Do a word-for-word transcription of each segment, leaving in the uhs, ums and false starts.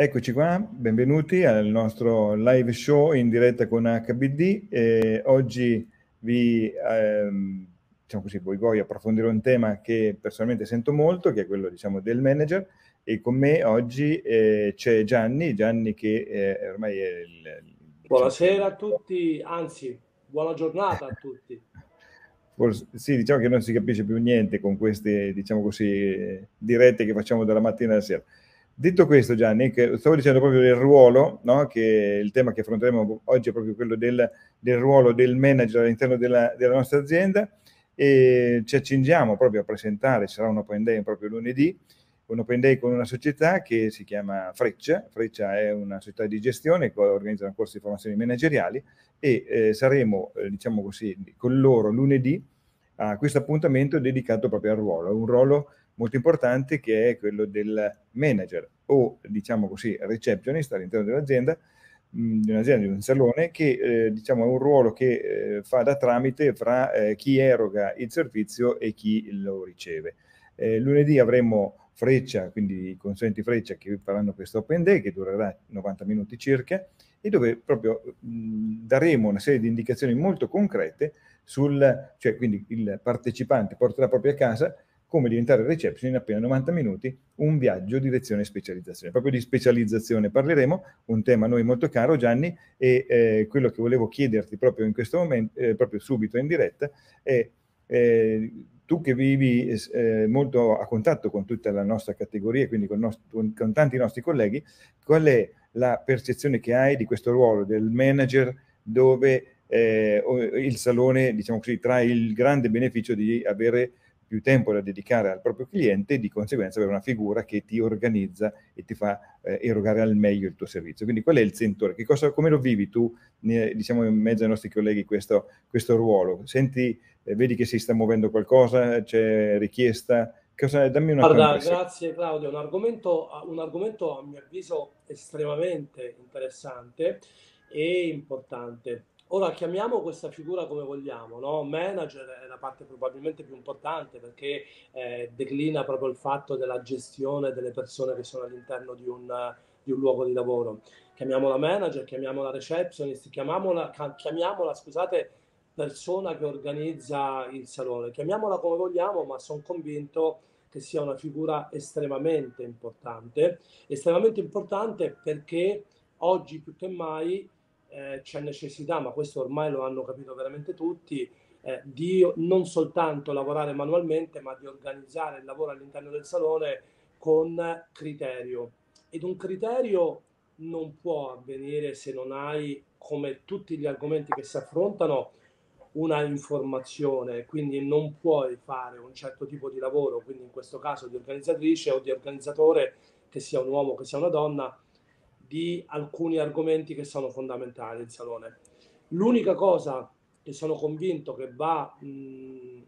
Eccoci qua, benvenuti al nostro live show in diretta con H B D. Eh, oggi vi, ehm, diciamo così, voi, voi approfondire un tema che personalmente sento molto, che è quello, diciamo, del manager, e con me oggi eh, c'è Gianni, Gianni che eh, ormai è il... Buonasera diciamo, a tutti, anzi, buona giornata a tutti. Forse, sì, diciamo che non si capisce più niente con queste, diciamo così, dirette che facciamo dalla mattina alla sera. Detto questo, Gianni, che stavo dicendo proprio del ruolo, no? Che il tema che affronteremo oggi è proprio quello del, del ruolo del manager all'interno della, della nostra azienda, e ci accingiamo proprio a presentare, sarà un open day proprio lunedì, un open day con una società che si chiama Freccia. Freccia è una società di gestione che organizza corsi di formazioni manageriali, e eh, saremo, eh, diciamo così, con loro lunedì a questo appuntamento dedicato proprio al ruolo, un ruolo molto importante che è quello del manager o, diciamo così, receptionist all'interno dell'azienda, mh, di un'azienda, di un salone, che eh, diciamo è un ruolo che eh, fa da tramite fra eh, chi eroga il servizio e chi lo riceve. Eh, lunedì avremo Freccia, quindi i consulenti Freccia, che faranno questo open day che durerà novanta minuti circa, e dove proprio mh, daremo una serie di indicazioni molto concrete sul, cioè quindi il partecipante porterà proprio a casa come diventare reception in appena novanta minuti, un viaggio direzione specializzazione. Proprio di specializzazione parleremo, un tema a noi molto caro, Gianni, e eh, quello che volevo chiederti proprio in questo momento, eh, proprio subito in diretta, è eh, tu che vivi eh, molto a contatto con tutta la nostra categoria, quindi con, nostro, con tanti nostri colleghi, qual è la percezione che hai di questo ruolo del manager, dove eh, il salone, diciamo così, trae il grande beneficio di avere più tempo da dedicare al proprio cliente e di conseguenza avere una figura che ti organizza e ti fa eh, erogare al meglio il tuo servizio. Quindi qual è il sentore? Che cosa, come lo vivi tu, ne, diciamo, in mezzo ai nostri colleghi questo, questo ruolo? Senti, eh, vedi che si sta muovendo qualcosa, c'è richiesta? Cosa, dammi una tua Guarda, impressione. grazie Claudio, un argomento, un argomento a mio avviso estremamente interessante e importante. Ora chiamiamo questa figura come vogliamo, no? Manager è la parte probabilmente più importante perché eh, declina proprio il fatto della gestione delle persone che sono all'interno di un, di un luogo di lavoro. Chiamiamola manager, chiamiamola receptionist, chiamiamola, chiamiamola, scusate, persona che organizza il salone, chiamiamola come vogliamo, ma sono convinto che sia una figura estremamente importante, estremamente importante perché oggi più che mai eh, c'è necessità, ma questo ormai lo hanno capito veramente tutti, eh, di non soltanto lavorare manualmente, ma di organizzare il lavoro all'interno del salone con criterio. Ed un criterio non può avvenire se non hai, come tutti gli argomenti che si affrontano, una informazione, quindi non puoi fare un certo tipo di lavoro, quindi in questo caso di organizzatrice o di organizzatore, che sia un uomo, che sia una donna, di alcuni argomenti che sono fondamentali in salone. L'unica cosa che sono convinto che va mh, mh,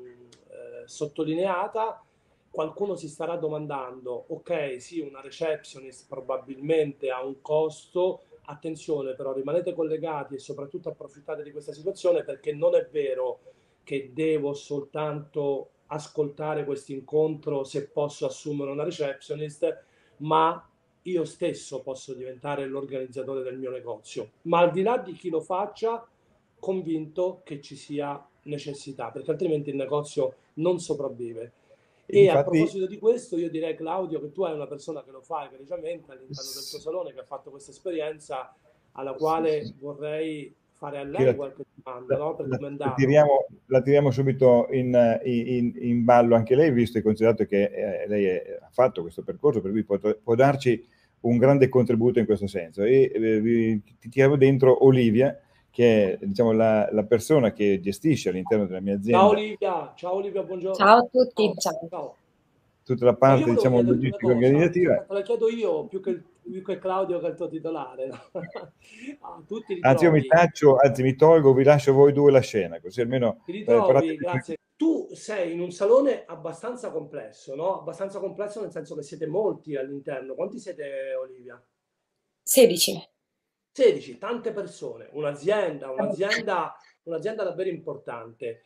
eh, sottolineata, qualcuno si starà domandando, ok, sì, una receptionist probabilmente ha un costo. Attenzione però, rimanete collegati e soprattutto approfittate di questa situazione, perché non è vero che devo soltanto ascoltare questo incontro se posso assumere una receptionist, ma io stesso posso diventare l'organizzatore del mio negozio. Ma al di là di chi lo faccia, convinto che ci sia necessità, perché altrimenti il negozio non sopravvive. E E a difatti, proposito di questo, io direi, Claudio, che tu hai una persona che lo fa egregiamente all'interno del tuo salone, che ha fatto questa esperienza, alla quale vorrei fare a che lei la, qualche domanda, la, no? Per la, come è la andato. tiriamo, la tiriamo subito in, in, in ballo anche lei, visto e considerato che eh, lei è, ha fatto questo percorso, per cui può, può darci un grande contributo in questo senso. E eh, vi, ti tiriamo dentro Olivia, che è, diciamo, la, la persona che gestisce all'interno della mia Ciao azienda Olivia, ciao Olivia, buongiorno. Ciao a tutti, Ciao, ciao. ciao. tutta la No, io parte, volevo diciamo, chiederti una logistica cosa, organizzativa. te la chiedo io più che, più che Claudio, che è il tuo titolare. No? Ah, tu ti Anzi, io mi ritrovi, taccio, anzi mi tolgo, vi lascio voi due la scena, così almeno ti eh, parlate ritrovi, più tranquilli. grazie. Tu sei in un salone abbastanza complesso, no? Abbastanza complesso nel senso che siete molti all'interno. Quanti siete, Olivia? sedici. sedici, tante persone, un'azienda, un'azienda, un'azienda davvero importante.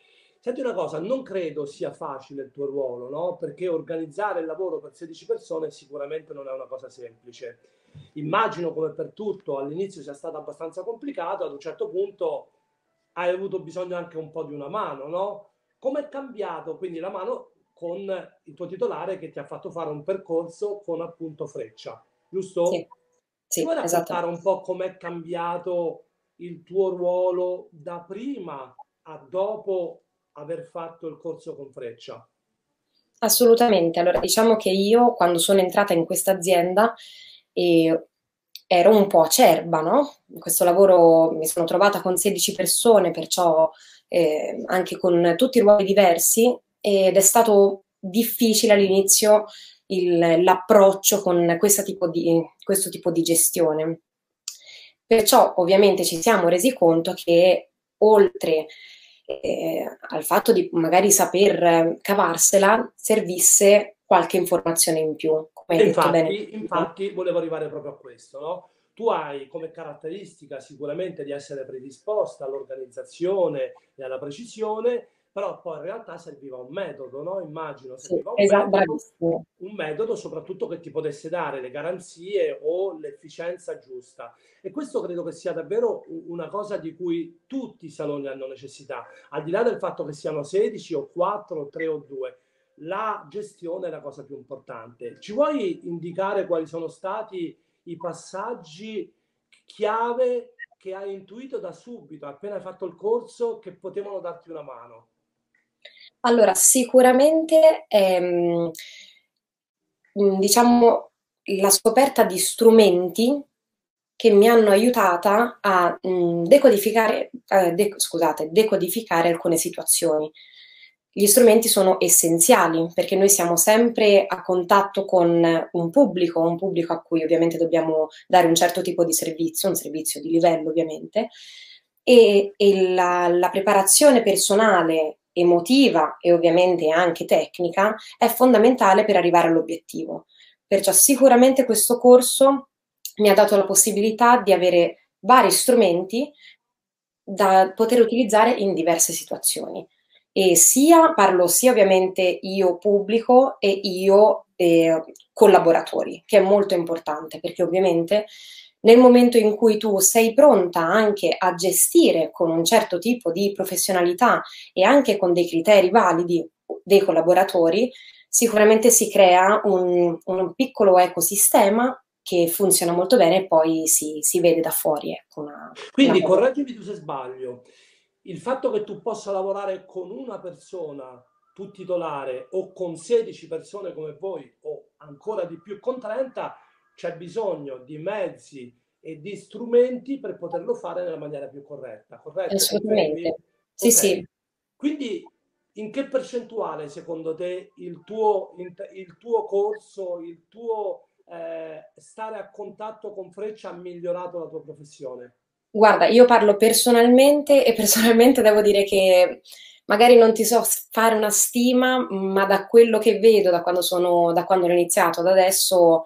Senti una cosa, non credo sia facile il tuo ruolo, no? Perché organizzare il lavoro per sedici persone sicuramente non è una cosa semplice. Immagino come per tutto all'inizio sia stato abbastanza complicato, ad un certo punto hai avuto bisogno anche un po' di una mano, no? Come è cambiato quindi la mano con il tuo titolare che ti ha fatto fare un percorso con appunto Freccia, Sì, giusto? Ci sì, vuoi raccontare un esattamente. po' com'è cambiato il tuo ruolo da prima a dopo aver fatto il corso con Freccia? Assolutamente. Allora, diciamo che io quando sono entrata in questa azienda eh, ero un po' acerba, no? In questo lavoro mi sono trovata con sedici persone, perciò eh, anche con tutti i ruoli diversi, ed è stato difficile all'inizio il- l'approccio con questa tipo di, questo tipo di gestione. Perciò ovviamente ci siamo resi conto che oltre eh, al fatto di magari saper eh, cavarsela, servisse qualche informazione in più, come E hai detto bene infatti, tu. infatti volevo arrivare proprio a questo, no? Tu hai come caratteristica sicuramente di essere predisposta all'organizzazione e alla precisione, però poi in realtà serviva un metodo, no? Immagino Sì, serviva un esatto, metodo, bravissimo. un metodo soprattutto che ti potesse dare le garanzie o l'efficienza giusta. E questo credo che sia davvero una cosa di cui tutti i saloni hanno necessità, al di là del fatto che siano sedici o quattro o tre o due. La gestione è la cosa più importante. Ci vuoi indicare quali sono stati i passaggi chiave che hai intuito da subito, appena hai fatto il corso, che potevano darti una mano? Allora, sicuramente, ehm, mh, diciamo, la scoperta di strumenti che mi hanno aiutata a mh, decodificare, eh, de- scusate, decodificare alcune situazioni. Gli strumenti sono essenziali perché noi siamo sempre a contatto con un pubblico, un pubblico a cui ovviamente dobbiamo dare un certo tipo di servizio, un servizio di livello ovviamente, e, e la, la preparazione personale, emotiva e ovviamente anche tecnica è fondamentale per arrivare all'obiettivo. Perciò sicuramente questo corso mi ha dato la possibilità di avere vari strumenti da poter utilizzare in diverse situazioni. E sia parlo sia ovviamente io pubblico e io eh, collaboratori, che è molto importante perché ovviamente nel momento in cui tu sei pronta anche a gestire con un certo tipo di professionalità e anche con dei criteri validi dei collaboratori, sicuramente si crea un, un piccolo ecosistema che funziona molto bene e poi si, si vede da fuori, ecco, una, una Quindi, cosa. correggimi tu se sbaglio, il fatto che tu possa lavorare con una persona, tu titolare, o con sedici persone come voi, o ancora di più con trenta, c'è bisogno di mezzi e di strumenti per poterlo fare nella maniera più corretta, corretto? Confermi? Assolutamente. Sì, Ok. sì. Quindi, in che percentuale secondo te il tuo, il tuo corso, il tuo eh, stare a contatto con Freccia ha migliorato la tua professione? Guarda, io parlo personalmente e personalmente devo dire che magari non ti so fare una stima, ma da quello che vedo da quando sono, da quando ho iniziato ad adesso,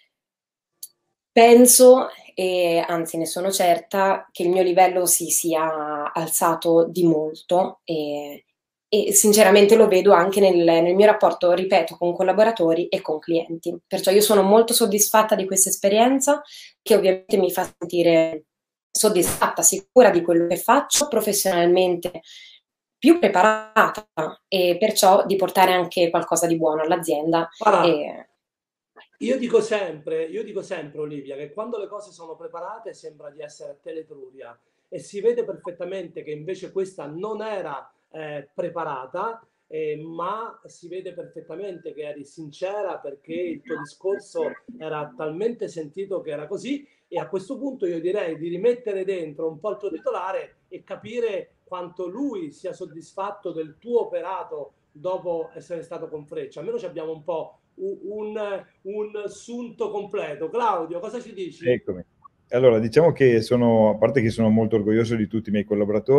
penso, e anzi ne sono certa, che il mio livello si sia alzato di molto e, e sinceramente lo vedo anche nel, nel mio rapporto, ripeto, con collaboratori e con clienti. Perciò io sono molto soddisfatta di questa esperienza che ovviamente mi fa sentire soddisfatta, sicura di quello che faccio, professionalmente più preparata e perciò di portare anche qualcosa di buono all'azienda. Guarda, E, io dico sempre, io dico sempre, Olivia, che quando le cose sono preparate sembra di essere a Teletruria e si vede perfettamente che invece questa non era eh, preparata, eh, ma si vede perfettamente che eri sincera perché il tuo discorso era talmente sentito che era così e a questo punto io direi di rimettere dentro un po' il tuo titolare e capire quanto lui sia soddisfatto del tuo operato dopo essere stato con Freccia. Almeno ci abbiamo un po' un, un sunto completo. Claudio, cosa ci dici? Eccomi. Allora, diciamo che sono, a parte che sono molto orgoglioso di tutti i miei collaboratori,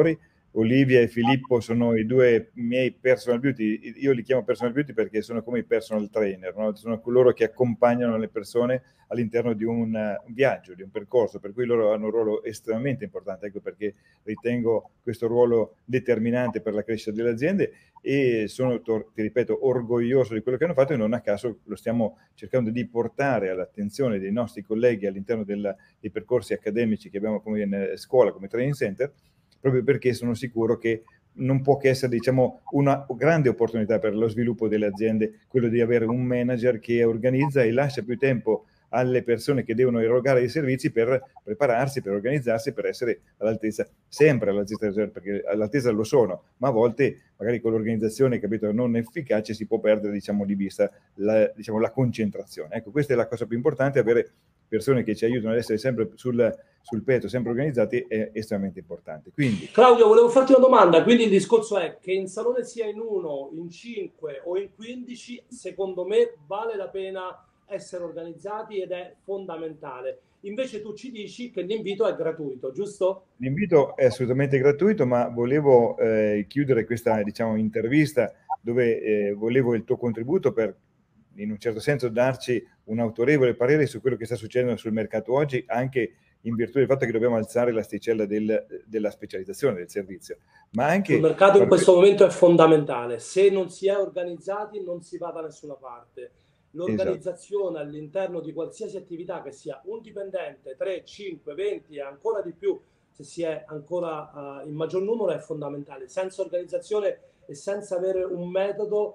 Olivia e Filippo sono i due miei personal beauty. Io li chiamo personal beauty perché sono come i personal trainer, no? Sono coloro che accompagnano le persone all'interno di un, un viaggio, di un percorso, per cui loro hanno un ruolo estremamente importante. Ecco perché ritengo questo ruolo determinante per la crescita delle aziende e sono, ti ripeto, orgoglioso di quello che hanno fatto, e non a caso lo stiamo cercando di portare all'attenzione dei nostri colleghi all'interno della, dei percorsi accademici che abbiamo come in scuola, come training center, proprio perché sono sicuro che non può che essere, diciamo, una grande opportunità per lo sviluppo delle aziende, quello di avere un manager che organizza e lascia più tempo alle persone che devono erogare i servizi per prepararsi, per organizzarsi, per essere all'altezza, sempre all'altezza, perché all'altezza lo sono, ma a volte magari con l'organizzazione, capito, non efficace si può perdere, diciamo, di vista la, diciamo, la concentrazione. Ecco, questa è la cosa più importante, avere persone che ci aiutano ad essere sempre sul, sul petto, sempre organizzati, è estremamente importante. Quindi, Claudio, volevo farti una domanda. Quindi il discorso è che in salone sia in uno, in cinque o in quindici, secondo me vale la pena essere organizzati ed è fondamentale. Invece tu ci dici che l'invito è gratuito, giusto? L'invito è assolutamente gratuito, ma volevo eh, chiudere questa, diciamo, intervista dove eh, volevo il tuo contributo per, in un certo senso, darci un autorevole parere su quello che sta succedendo sul mercato oggi, anche in virtù del fatto che dobbiamo alzare l'asticella del, della specializzazione del servizio. Ma anche il mercato in questo momento è fondamentale. Se non si è organizzati non si va da nessuna parte. L'organizzazione, esatto, all'interno di qualsiasi attività, che sia un dipendente, tre, cinque, venti e ancora di più, se si è ancora uh, in maggior numero, è fondamentale. Senza organizzazione e senza avere un metodo,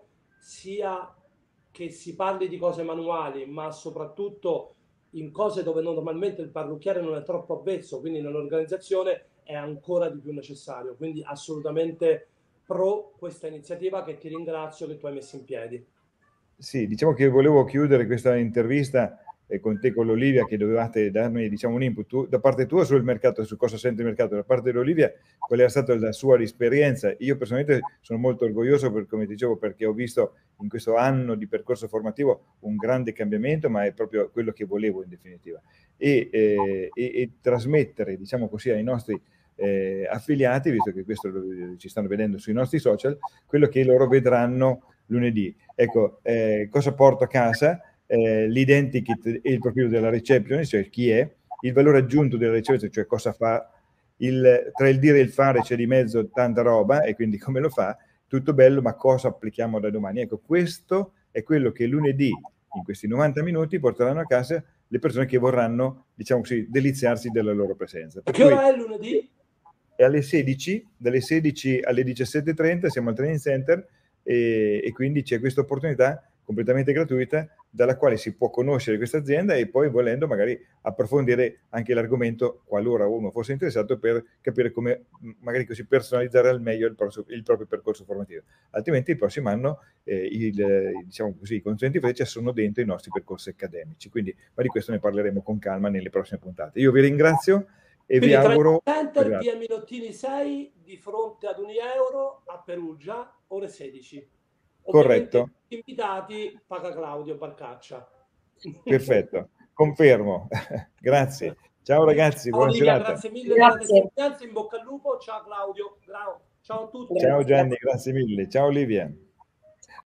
sia che si parli di cose manuali, ma soprattutto in cose dove normalmente il parrucchiere non è troppo avvezzo, quindi nell'organizzazione è ancora di più necessario. Quindi assolutamente pro questa iniziativa, che ti ringrazio che tu hai messo in piedi. Sì, diciamo che volevo chiudere questa intervista eh, con te, con l'Olivia, che dovevate darmi, diciamo, un input tu, da parte tua sul mercato, su cosa sente il mercato, da parte dell'Olivia, qual è stata la sua esperienza. Io personalmente sono molto orgoglioso, per, come dicevo, perché ho visto in questo anno di percorso formativo un grande cambiamento, ma è proprio quello che volevo in definitiva. E, eh, e, e trasmettere, diciamo così, ai nostri eh, affiliati, visto che questo lo, ci stanno vedendo sui nostri social, quello che loro vedranno lunedì. Ecco, eh, cosa porto a casa? Eh, l'identikit e il profilo della reception, cioè chi è, il valore aggiunto della reception, cioè cosa fa, il, tra il dire e il fare c'è di mezzo tanta roba, e quindi come lo fa, tutto bello, ma cosa applichiamo da domani? Ecco, questo è quello che lunedì, in questi novanta minuti, porteranno a casa le persone che vorranno, diciamo così, deliziarsi della loro presenza. Per che cui, ora è lunedì? È alle sedici, dalle sedici alle diciassette e trenta siamo al training center, e, e quindi c'è questa opportunità completamente gratuita dalla quale si può conoscere questa azienda e poi, volendo, magari approfondire anche l'argomento, qualora uno fosse interessato, per capire come magari così personalizzare al meglio il, prossimo, il proprio percorso formativo. Altrimenti il prossimo anno eh, il, diciamo così, i consulenti Freccia sono dentro i nostri percorsi accademici, quindi, ma di questo ne parleremo con calma nelle prossime puntate. Io vi ringrazio e quindi vi auguro... Center, via Minottini sei, di fronte ad Unieuro a Perugia, ore sedici. Ovviamente, corretto. Invitati, paga Claudio Barcaccia. Perfetto, confermo. Grazie. Ciao ragazzi, ciao, buona Olivia, serata. grazie mille per la testimonianza, in bocca al lupo. Ciao Claudio, ciao, ciao a tutti. Ciao Gianni, grazie mille. Ciao Olivia.